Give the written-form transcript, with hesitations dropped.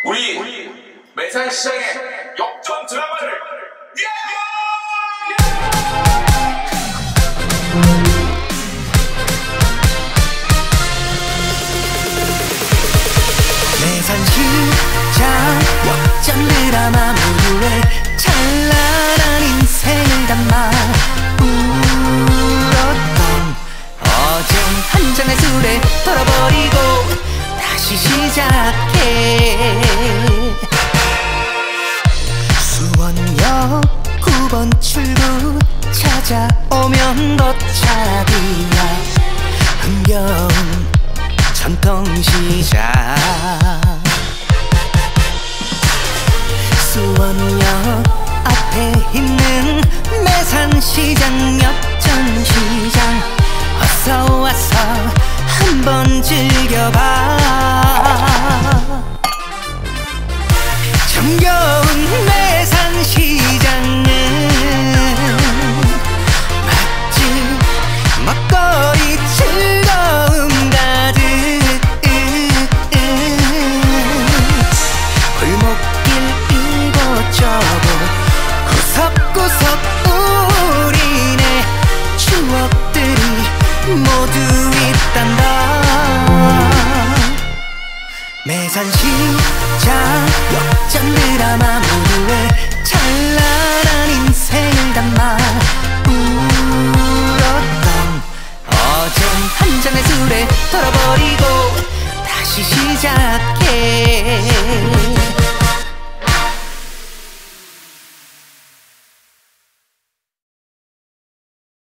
우리 매산시장의 역전 드라마를 매산시장 역전 드라마 모두의 찬란한 인생을 담아 울었던 어제 한 잔의 술에 털어버리고 다시 시작해. 수원역 9번 출구 찾아오면 거차기야 흥겨운 전통시장. 수원역 앞에 있는 매산시장 역전시장 어서 와서 한번 즐겨봐. 정겨운 매산시장은 맛집 먹거리 즐거움 가득 골목길 이곳저곳 구석구석 우리네 추억들이 모두 있단다. 매산시장 역전 드라마 모두의 찬란한 인생을 담아 울었던 어제 한 잔의 술에 털어버리고 다시 시작해.